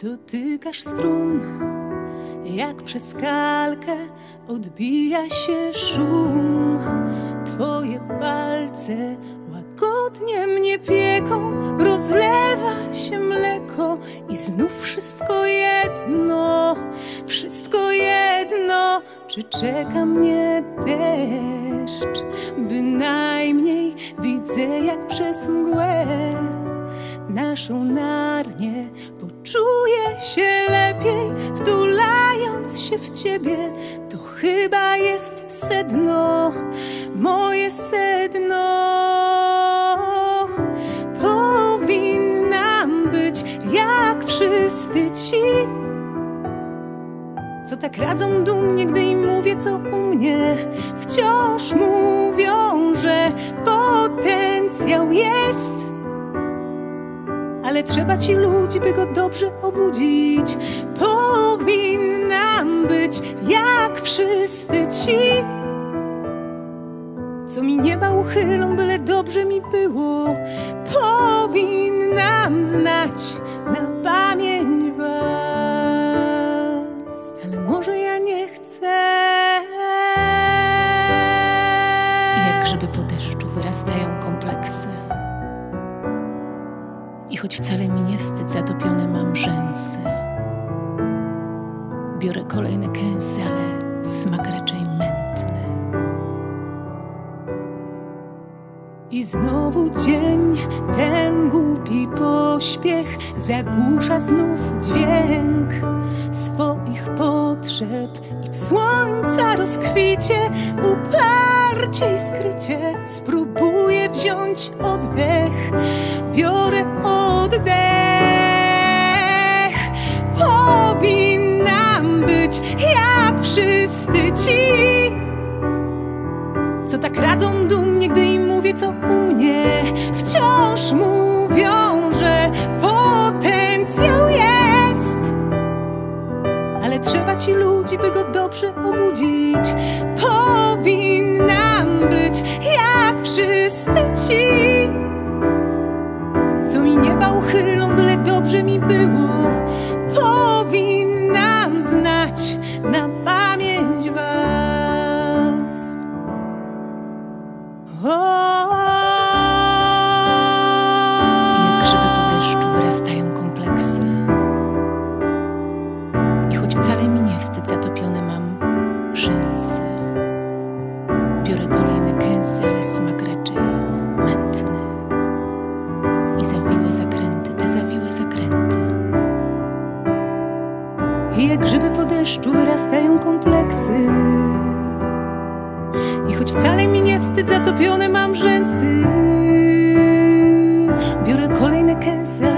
Dotykasz strun, jak przez kalkę odbija się szum. Twoje palce łagodnie mnie pieką, rozlewa się mleko i znów wszystko jedno, czy czeka mnie deszcz. Bynajmniej widzę, jak przez mgłę naszą Narnię. Poczuję się lepiej, wtulając się w ciebie. To chyba jest sedno, moje sedno. Powinnam być jak wszyscy ci, co tak radzą dumnie, gdy im mówię, co u mnie. Wciąż mówią, że potencjał jest, ale trzeba ci ludzi, by go dobrze obudzić. Powinnam być jak wszyscy ci, co mi nieba uchylą, byle dobrze mi było. Powinnam znać na pamięć was, ale może ja nie chcę. Jak grzyby po deszczu wyrastają kompleksy. I choć wcale mi nie wstyd, zatopione mam rzęsy. Biorę kolejne kęsy, ale smak raczej mętny. I znowu dzień, ten głupi pośpiech zagłusza znów dźwięk swoich potrzeb. I w słońca rozkwicie, uparcie i skrycie spróbuję wziąć oddech. Biorę oddech. Powinnam być jak wszyscy ci, co tak radzą dumnie, gdy im mówię, co u mnie. Wciąż mówią, że potencjał jest, ale trzeba ci ludzi, by go dobrze obudzić. Powinnam być jak wszyscy ci, co mi nieba uchylą, byle dobrze mi było. Powinnam znać na pamięć was. Jak grzyby po deszczu wyrastają kompleksy. I choć wcale mi nie wstyd, zatopione mam rzęsy. Biorę kolejne kęsy, ale smak raczej mętny. I zawiłe zakręty, te zawiłe zakręty. I jak grzyby po deszczu wyrastają kompleksy. I choć wcale mi nie wstyd, zatopione mam rzęsy. Biorę kolejne kęsy,